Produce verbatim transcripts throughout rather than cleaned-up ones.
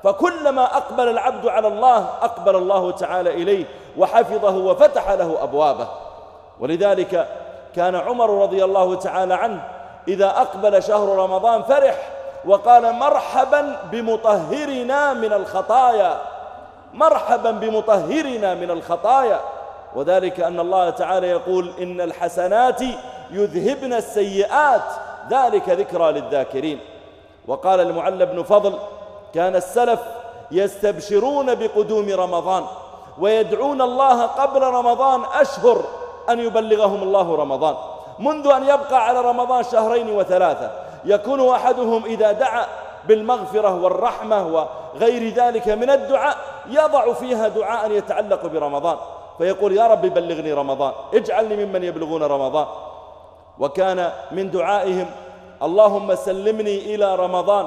فكلما أقبل العبد على الله أقبل الله تعالى إليه وحفظه وفتح له أبوابه. ولذلك كان عمر رضي الله تعالى عنه إذا أقبل شهر رمضان فرح وقال مرحبا بمطهرنا من الخطايا، مرحبا بمطهرنا من الخطايا. وذلك أن الله تعالى يقول إن الحسنات يذهبن السيئات ذلك ذكرى للذاكرين. وقال المعلى بن فضل كان السلف يستبشرون بقدوم رمضان ويدعون الله قبل رمضان أشهر أن يبلغهم الله رمضان، منذ أن يبقى على رمضان شهرين وثلاثة يكون أحدهم إذا دعا بالمغفرة والرحمة وغير ذلك من الدعاء يضع فيها دعاء يتعلق برمضان، فيقول يا رب بلغني رمضان، اجعلني ممن يبلغون رمضان. وكان من دعائهم اللهم سلمني إلى رمضان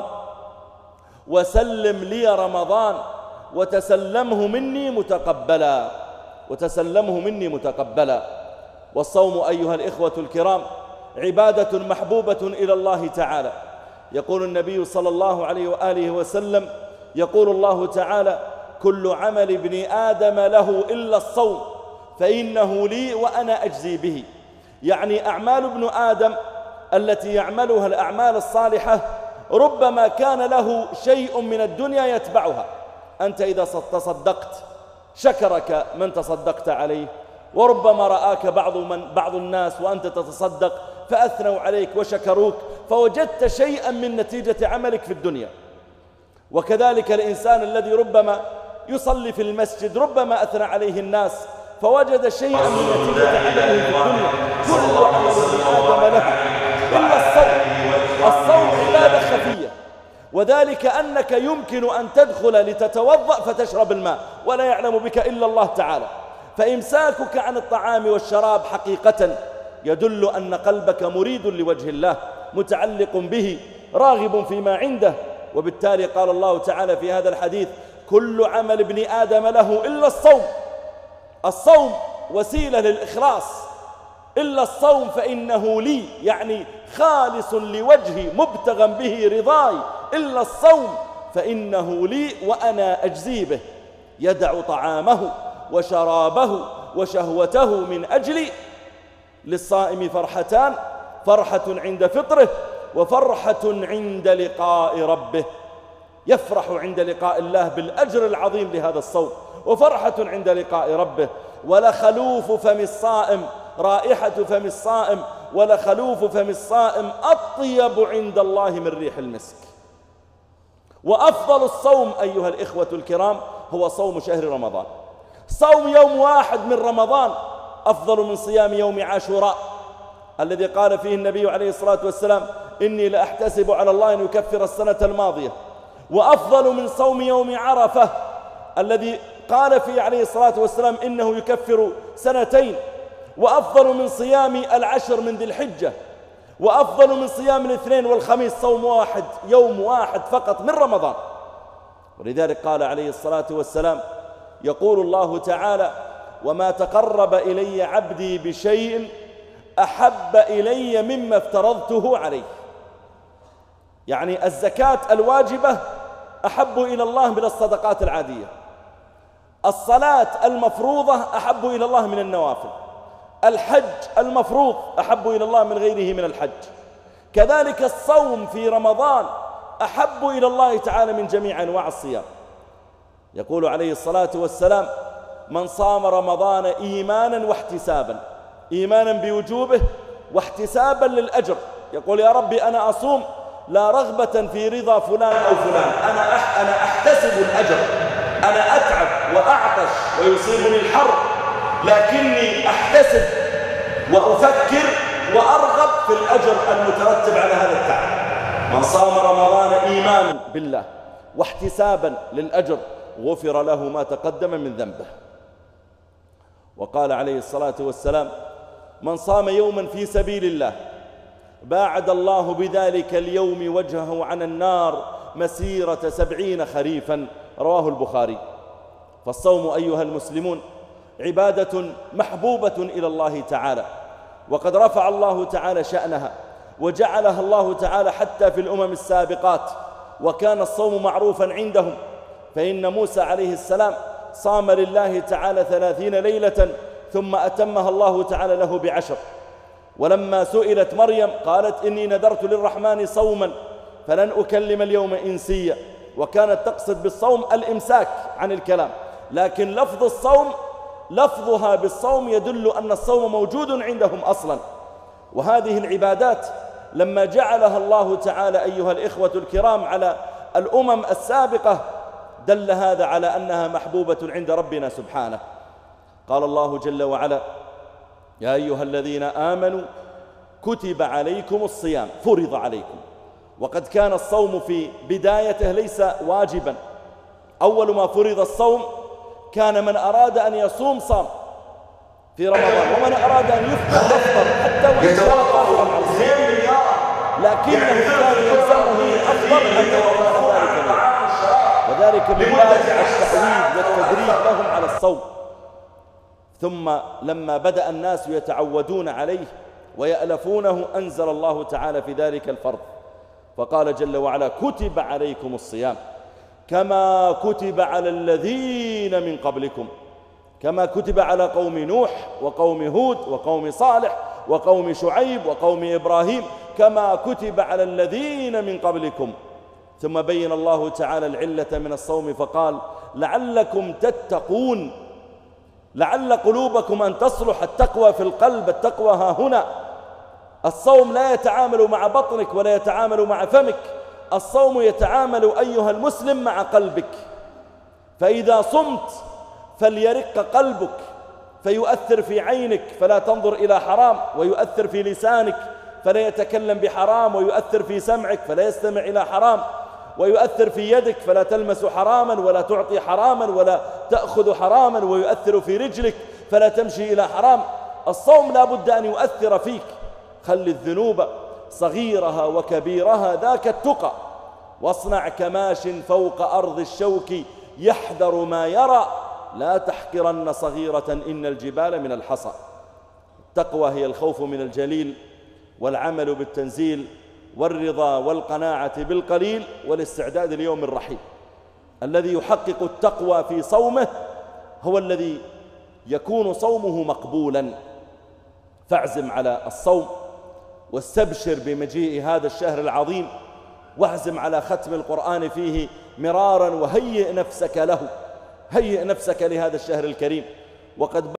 وسلم لي رمضان وتسلمه مني متقبلا، وتسلمه مني متقبلا. والصوم أيها الإخوة الكرام عبادة محبوبة إلى الله تعالى. يقول النبي صلى الله عليه وآله وسلم يقول الله تعالى كل عمل ابن آدم له إلا الصوم فإنه لي وأنا أجزي به. يعني أعمال ابن آدم التي يعملها الأعمال الصالحة ربما كان له شيء من الدنيا يتبعها. أنت إذا تصدقت شكرك من تصدقت عليه، وربما رآك بعض, من بعض الناس وأنت تتصدق فأثنوا عليك وشكروك فوجدت شيئا من نتيجة عملك في الدنيا. وكذلك الإنسان الذي ربما يصلي في المسجد ربما أثنى عليه الناس فوجد شيئا من نتيجة عمله في الدنيا. كل عمل ابن آدم له إلا الصوم. الصوم عبادة خفية، وذلك أنك يمكن أن تدخل لتتوضأ فتشرب الماء ولا يعلم بك إلا الله تعالى. فإمساكك عن الطعام والشراب حقيقة يدل أن قلبك مريد لوجه الله متعلق به راغب فيما عنده. وبالتالي قال الله تعالى في هذا الحديث كل عمل ابن آدم له إلا الصوم. الصوم وسيلة للإخلاص، إلا الصوم فإنه لي، يعني خالص لوجهي مبتغى به رضاي، إلا الصوم فإنه لي وأنا أجزي به. يدع طعامه وشرابه وشهوته من أجلي. للصائم فرحتان، فرحة عند فطره وفرحة عند لقاء ربه. يفرح عند لقاء الله بالأجر العظيم لهذا الصوم، وفرحة عند لقاء ربه. ولخلوف فم الصائم، رائحة فم الصائم ولخلوف فم الصائم أطيب عند الله من ريح المسك. وأفضل الصوم أيها الإخوة الكرام هو صوم شهر رمضان. صوم يوم واحد من رمضان أفضل من صيام يوم عاشوراء الذي قال فيه النبي عليه الصلاة والسلام إني لأحتسب على الله أن يكفر السنة الماضية. وأفضل من صوم يوم عرفة الذي قال فيه عليه الصلاة والسلام إنه يكفر سنتين. وأفضل من صيام العشر من ذي الحجة. وأفضل من صيام الاثنين والخميس صوم واحد يوم واحد فقط من رمضان. ولذلك قال عليه الصلاة والسلام يقول الله تعالى وما تقرب إلي عبدي بشيء أحب إلي مما افترضته عليه. يعني الزكاة الواجبة أحب إلى الله من الصدقات العادية. الصلاة المفروضة أحب إلى الله من النوافل. الحج المفروض أحب إلى الله من غيره من الحج. كذلك الصوم في رمضان أحب إلى الله تعالى من جميع أنواع الصيام. يقول عليه الصلاة والسلام من صام رمضان إيمانا واحتسابا، إيمانا بوجوبه واحتسابا للأجر. يقول يا ربي أنا أصوم لا رغبة في رضا فلان أو فلان، أنا أح أنا أحتسب الأجر، أنا أتعب وأعطش ويصيبني الحر لكني أحتسب وأفكر وأرغب في الأجر المترتب على هذا التعب. من صام رمضان إيمانا بالله واحتسابا للأجر غفر له ما تقدم من ذنبه. وقال عليه الصلاة والسلام من صام يوما في سبيل الله باعد الله بذلك اليوم وجهه عن النار مسيرة سبعين خريفا. رواه البخاري. فالصوم أيها المسلمون عبادة محبوبة إلى الله تعالى، وقد رفع الله تعالى شأنها وجعلها الله تعالى حتى في الأمم السابقات، وكان الصوم معروفا عندهم فإن موسى عليه السلام صام لله تعالى ثلاثين ليلة ثم أتمها الله تعالى له بعشر. ولما سئلت مريم قالت إني نذرت للرحمن صوما فلن أكلم اليوم إنسيا، وكانت تقصد بالصوم الإمساك عن الكلام، لكن لفظ الصوم لفظها بالصوم يدل أن الصوم موجود عندهم أصلا. وهذه العبادات لما جعلها الله تعالى أيها الإخوة الكرام على الأمم السابقة دل هذا على أنها محبوبة عند ربنا سبحانه. قال الله جل وعلا: يا أيها الذين آمنوا كتب عليكم الصيام، فرض عليكم. وقد كان الصوم في بدايته ليس واجبا، أول ما فرض الصوم كان من أراد أن يصوم صام في رمضان، ومن أراد أن يفطر أفطر حتى وإن كان قادرا على الصيام، لكنه كان يلزمه أفضل أن يترك ذلك اليوم، وذلك من باب التحويل والتدريب لهم على الصوم. ثم لما بدأ الناس يتعودون عليه ويألفونه أنزل الله تعالى في ذلك الفرض، فقال جل وعلا: كتب عليكم الصيام كما كتب على الذين من قبلكم، كما كتب على قوم نوح وقوم هود وقوم صالح وقوم شعيب وقوم إبراهيم، كما كتب على الذين من قبلكم. ثم بين الله تعالى العلة من الصوم فقال: لعلكم تتقون، لعل قلوبكم أن تصلح. التقوى في القلب، التقوى ها هنا. الصوم لا يتعامل مع بطنك ولا يتعامل مع فمك، الصوم يتعامل أيها المسلم مع قلبك. فإذا صمت فليرق قلبك فيؤثر في عينك فلا تنظر إلى حرام، ويؤثر في لسانك فلا يتكلم بحرام، ويؤثر في سمعك فلا يستمع إلى حرام، ويؤثر في يدك فلا تلمس حراما ولا تعطي حراما ولا تأخذ حراما، ويؤثر في رجلك فلا تمشي إلى حرام. الصوم لا بد أن يؤثر فيك. خل الذنوب صغيرها وكبيرها ذاك التقى، واصنع كماش فوق أرض الشوك يحذر ما يرى، لا تحقرن صغيرة إن الجبال من الحصى. التقوى هي الخوف من الجليل والعمل بالتنزيل والرضا والقناعة بالقليل والاستعداد ليوم الرحيل. الذي يحقق التقوى في صومه هو الذي يكون صومه مقبولا. فاعزم على الصوم واستبشر بمجيء هذا الشهر العظيم، واعزم على ختم القرآن فيه مرارا، وهيئ نفسك له، هيئ نفسك لهذا الشهر الكريم. وقد